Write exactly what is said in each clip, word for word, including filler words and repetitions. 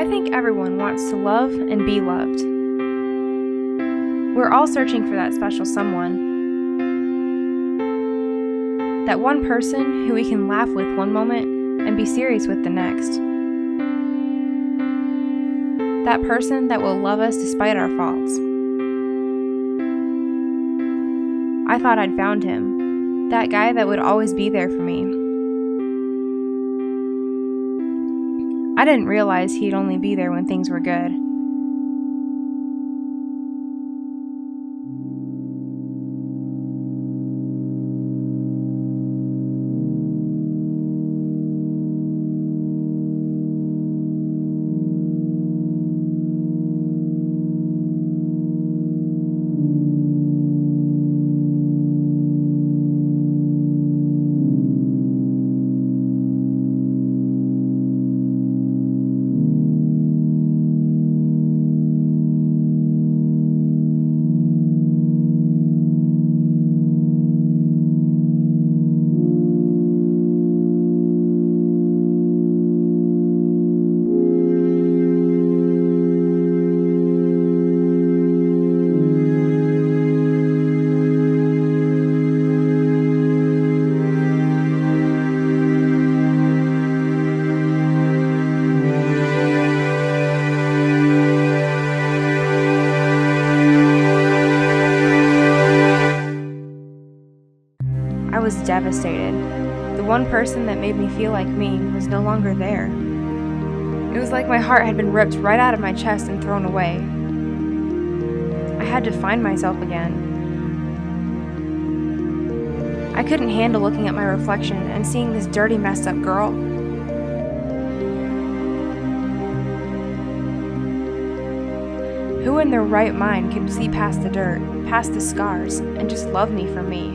think everyone wants to love and be loved. We're all searching for that special someone. That one person who we can laugh with one moment and be serious with the next. That person that will love us despite our faults. I thought I'd found him, that guy that would always be there for me. I didn't realize he'd only be there when things were good. I was devastated. The one person that made me feel like me was no longer there. It was like my heart had been ripped right out of my chest and thrown away. I had to find myself again. I couldn't handle looking at my reflection and seeing this dirty, messed up girl. Who in their right mind could see past the dirt, past the scars, and just love me for me?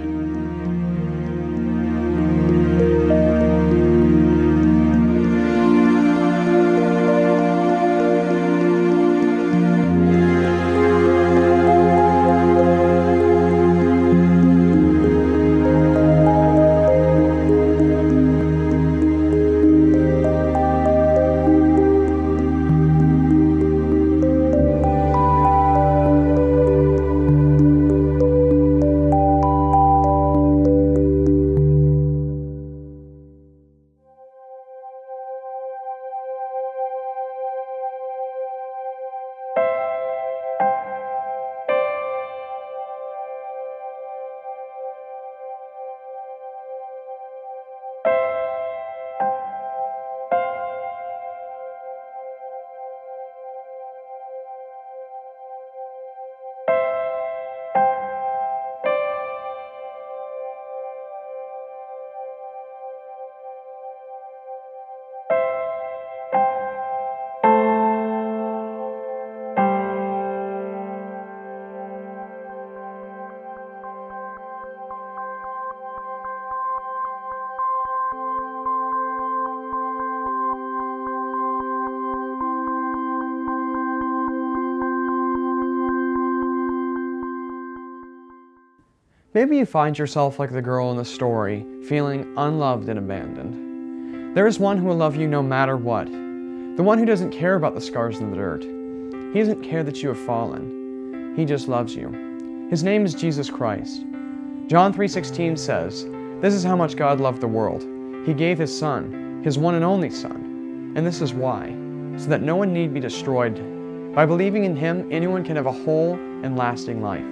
Maybe you find yourself like the girl in the story, feeling unloved and abandoned. There is one who will love you no matter what. The one who doesn't care about the scars in the dirt. He doesn't care that you have fallen. He just loves you. His name is Jesus Christ. John three sixteen says, "This is how much God loved the world. He gave His Son, His one and only Son. And this is why, so that no one need be destroyed. By believing in Him, anyone can have a whole and lasting life."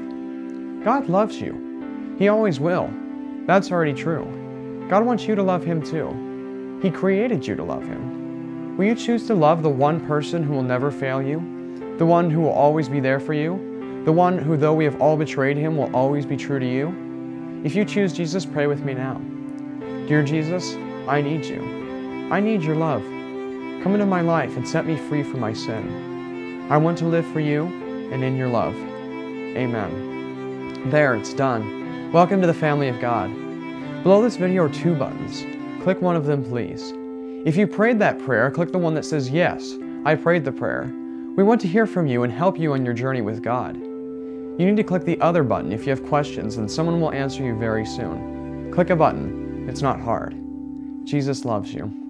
God loves you. He always will. That's already true. God wants you to love Him too. He created you to love Him. Will you choose to love the one person who will never fail you? The one who will always be there for you? The one who, though we have all betrayed Him, will always be true to you? If you choose Jesus, pray with me now. Dear Jesus, I need you. I need your love. Come into my life and set me free from my sin. I want to live for you and in your love. Amen. There, it's done. Welcome to the family of God. Below this video are two buttons. Click one of them, please. If you prayed that prayer, click the one that says, "Yes, I prayed the prayer." We want to hear from you and help you on your journey with God. You need to click the other button if you have questions, and someone will answer you very soon. Click a button. It's not hard. Jesus loves you.